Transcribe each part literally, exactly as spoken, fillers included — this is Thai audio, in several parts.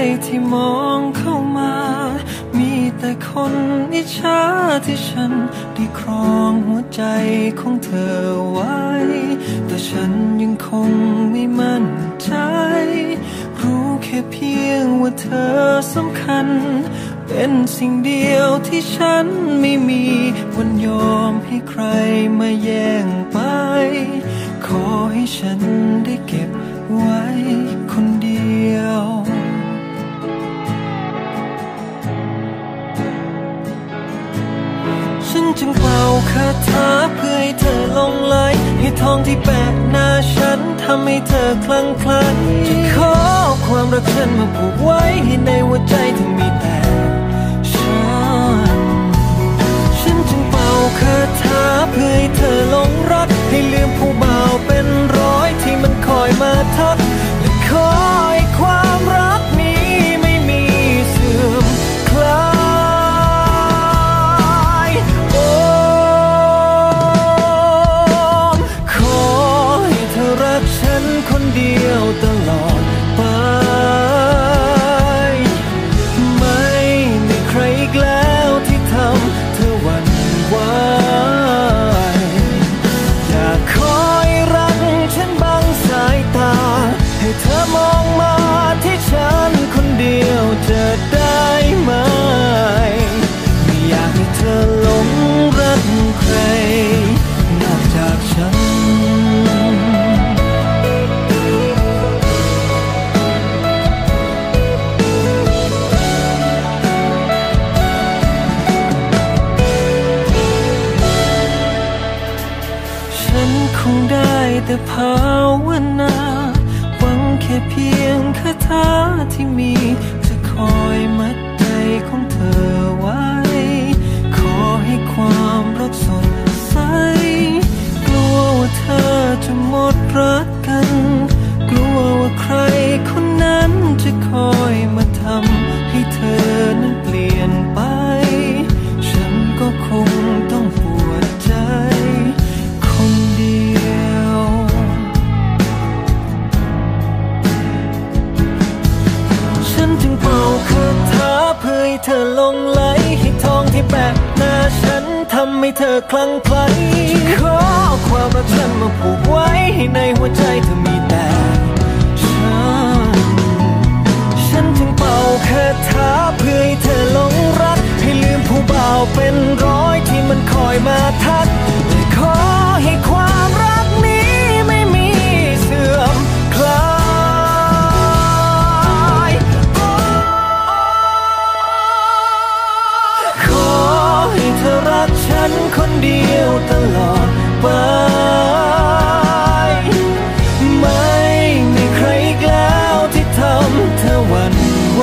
ที่มองเข้ามามีแต่คนอิจฉาที่ฉันได้ครองหัวใจของเธอไว้แต่ฉันยังคงไม่มั่นใจรู้แค่เพียงว่าเธอสำคัญเป็นสิ่งเดียวที่ฉันไม่มีวันยอมให้ใครมาแย่งไปขอให้ฉันได้เก็บไว้คนเดียวฉันจึงเป่าคาถาเพื่อให้เธอหลงไหลให้ทองที่แปะหน้าฉันทำให้เธอคลั่งไคล้จะขอความรักฉันมาผูกไว้ให้ในหัวใจที่มีแต่ฉันฉันจึงเป่าคาถาเพื่อให้เธอหลงรักให้ลืมผู้บ่าวเป็นร้อยที่มันคอยมาทักและขอให้ความรักนี้ไม่มีเสื่อมคลายโอ้ขอให้เธอรักฉันคนเดียวตลอดไปไม่มีใครอีกแล้วที่ทำเธอหวั่นไหวอยากคอยรักฉันบังสายตาให้เธอมองมาที่ฉันคนเดียวจะได้ไหมไม่อยากให้เธอหลงรักใครนอกจากฉันฉันคงได้แต่ภาวนาหวังแค่เพียงคาถาที่มีจะคอยมัดใจของเธอไว้ขอให้ความรักสดใสกลัวว่าเธอจะหมดรักกันกลัวว่าใครคนนั้นจะคอยมาทำให้เธอนั้นเปลี่ยนไปฉันก็คงต้องปวดใจคนเดียวฉันจึงเป่าคาถาเพื่อให้เธอหลงไหลให้ทองที่แปะหน้าฉันทำให้เธอคลั่งไคล้ขอความรักฉันมาผูกไว้ให้ในหัวใจเธอมีแต่ฉันฉันจึงเป่าคาถาเพื่อให้เธอหลงรักให้ลืมผู้บ่าวเป็นร้อยที่มันคอยมาทักและขอให้ความรักนี้ไม่มีเสื่อมคลายขอให้เธอรักฉันคนเดียวตลอดไปไม่มีใครอีกแล้วที่ทำเธอหวั่นไหว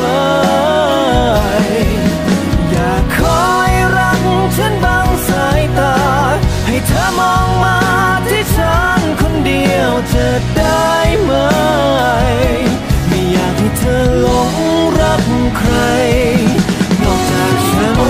อยากคอยรักฉันบังสายตาให้เธอมองมาที่ฉันคนเดียวจะได้ไหมไม่อยากให้เธอหลงรักใครนอกจากฉัน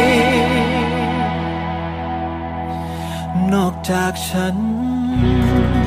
นอกจากฉัน